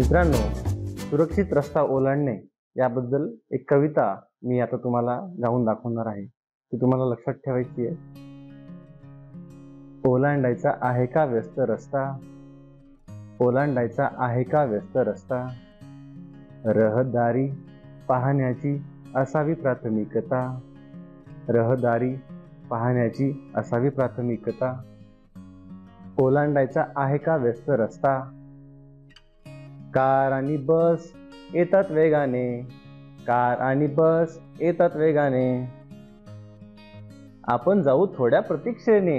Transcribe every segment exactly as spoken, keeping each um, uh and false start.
मित्रांनो, सुरक्षित रस्ता ओलांडणे याबद्दल एक कविता मी आता तुम्हाला गाऊन दाखवणार आहे. ती तुम्हाला लक्षात ठेवायची आहे. ओलांडायचा आहे का व्यस्त रस्ता, ओलांडायचा आहे का व्यस्त रस्ता, रहदारी पाहण्याची असावी प्राथमिकता, रहदारी पाहण्याची असावी प्राथमिकता. ओलांडायचा आहे का व्यस्त रस्ता, कार आणि बस येतात वेगाने, कार आणि बस येतात वेगाने, आपण जाऊ थोड्या प्रतीक्षेने.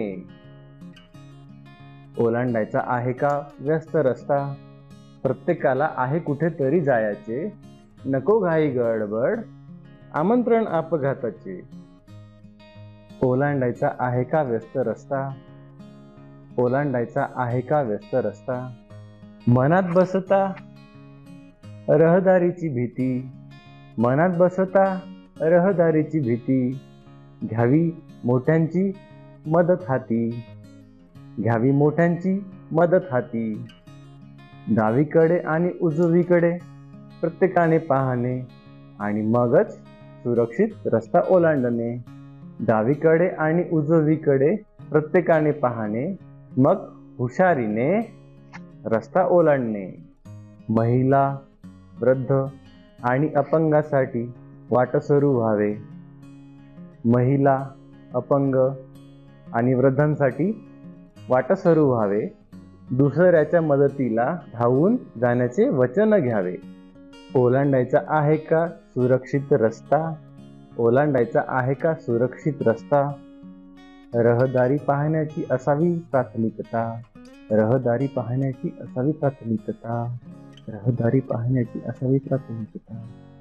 ओलांडायचा आहे का व्यस्त रस्ता, प्रत्येकाला आहे कुठेतरी जायचे, नको घाई गडबड आमंत्रण अपघाताचे. ओलांडायचा आहे का व्यस्त रस्ता, ओलांडायचा आहे का व्यस्त रस्ता, मनात बसता रहदारीची भीती, मनात बसता रहदारीची भीती, घ्यावी मोठ्यांची मदत हाती, घ्यावी मोठ्यांची मदत हाती. डावीकडे आणि उजवीकडे प्रत्येकाने पाहणे आणि मगच सुरक्षित रस्ता ओलांडणे. डावीकडे आणि उजवीकडे प्रत्येकाने पाहणे, मग हुशारीने रस्ता ओलांडणे. महिला, वृद्ध आणि अपंगासाठी वाट सुरू व्हावे, महिला, अपंग आणि वृद्धांसाठी वाट सुरू व्हावे, दुसऱ्याच्या मदतीला धावून जाण्याचे वचन घ्यावे. ओलांडायचा आहे का सुरक्षित रस्ता, ओलांडायचा आहे का सुरक्षित रस्ता, रहदारी पाहण्याची असावी प्राथमिकता, रहदारी पाहण्याची असावी प्राथमिकता, रहदारी पाहण्याची असावी प्राथमिकता.